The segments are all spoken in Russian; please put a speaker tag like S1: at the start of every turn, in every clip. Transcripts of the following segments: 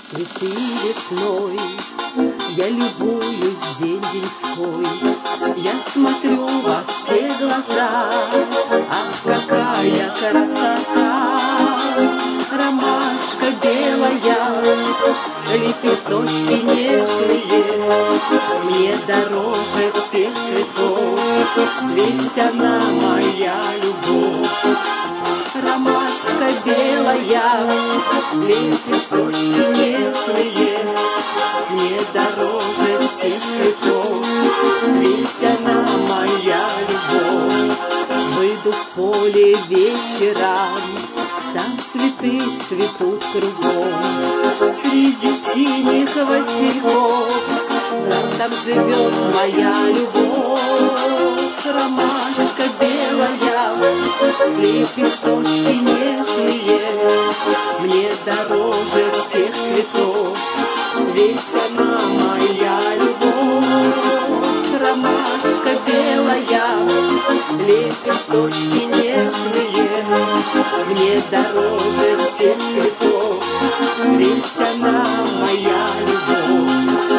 S1: цветы весной. Я любуюсь день-деньской, я смотрю во все глаза. Ах, какая красота! Ромашка белая, лепесточки нежные, мне дороже всех цветов, ведь она моя любовь. Ромашка белая, лепесточки нежные, мне дороже всех цветов, ведь она моя любовь. Выйду в поле вечером, там цветы цветут кругом, среди синих васильков, там живет моя любовь. Ромашка белая, лепесточки нежные, мне дороже всех цветов, ведь она моя любовь. Ромашка белая, лепесточки нежные, мне дороже всех цветов, ведь она моя любовь.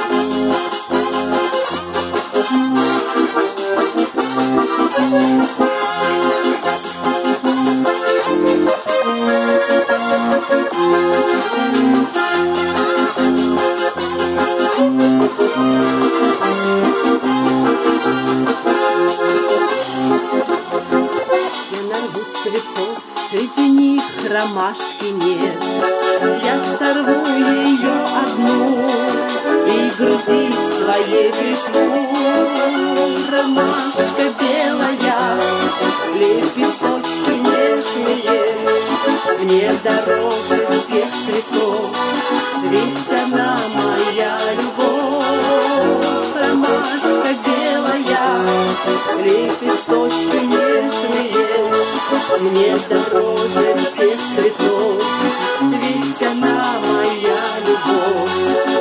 S1: Цветов, среди них ромашки нет. Я сорву ее одну и груди своей прижму. Ромашка белая, лепесточки нежные, мне дороже всех цветов, ведь она моя любовь. Ромашка белая, лепесточки нежные, мне дороже всех цветов, ведь она моя любовь.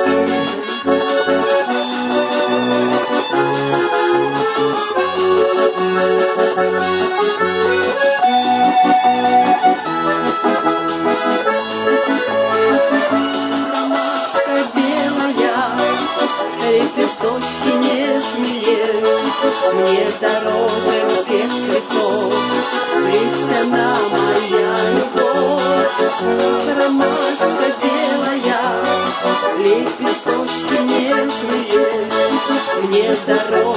S1: Ромашка белая, лепесточки нежные, мне дороже всех цветов, ведь она моя любовь. Ромашка белая, лепесточки нежные, мне дороже